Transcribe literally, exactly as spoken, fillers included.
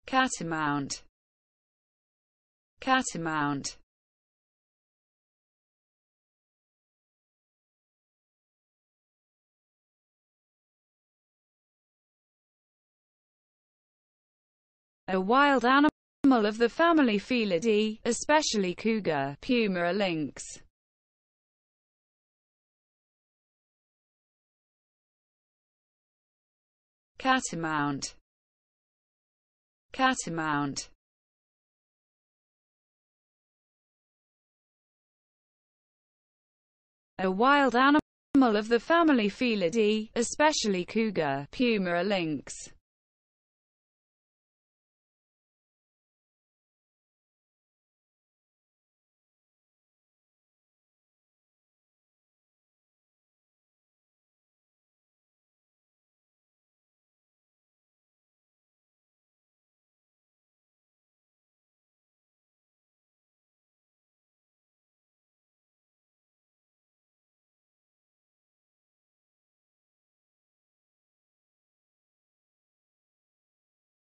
Catamount. Catamount. A wild animal of the family Felidae, especially cougar, puma or lynx. Catamount. Catamount. A wild animal of the family Felidae, especially cougar, puma or lynx.